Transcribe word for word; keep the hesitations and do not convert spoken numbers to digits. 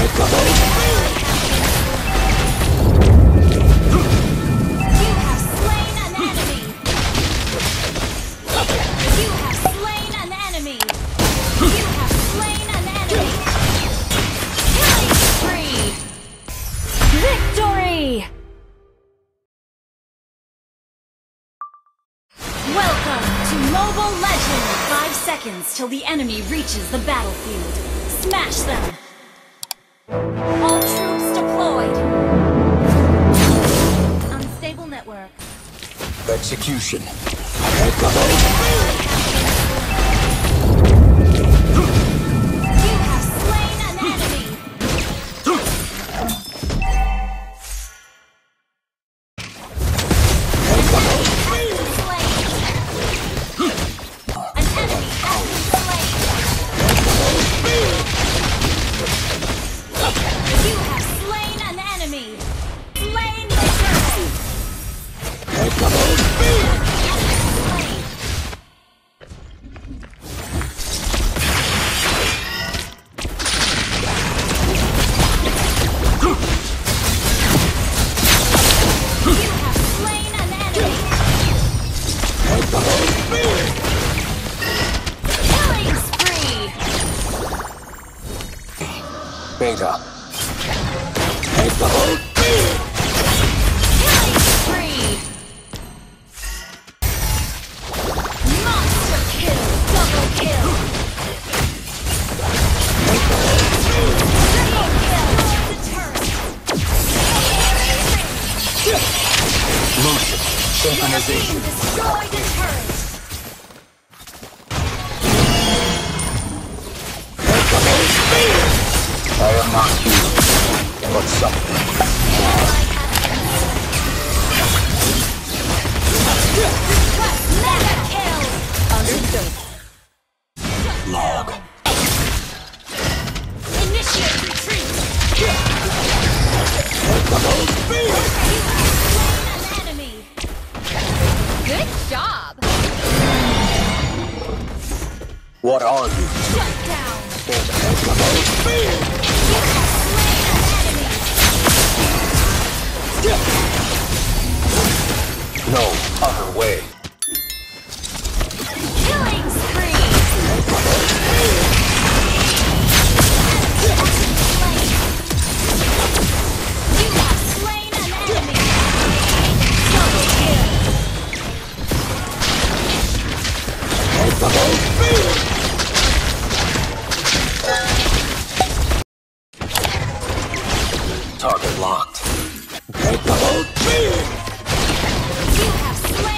Till the enemy reaches the battlefield. Smash them! All troops deployed! Unstable network. Execution. You have slain an enemy! Beta. Killing spree! Monster kill! Double kill! Triple kill! The turret! Motion. Synchronization. Destroy the turret! I am not human, but something. Mega kill! Understood. Log. Initiate retreat! An enemy! Good job! What are you? Shut down! You have slain an enemy! No other way. Killing spree! You have slain an enemy! Double kill! Target locked. You have slain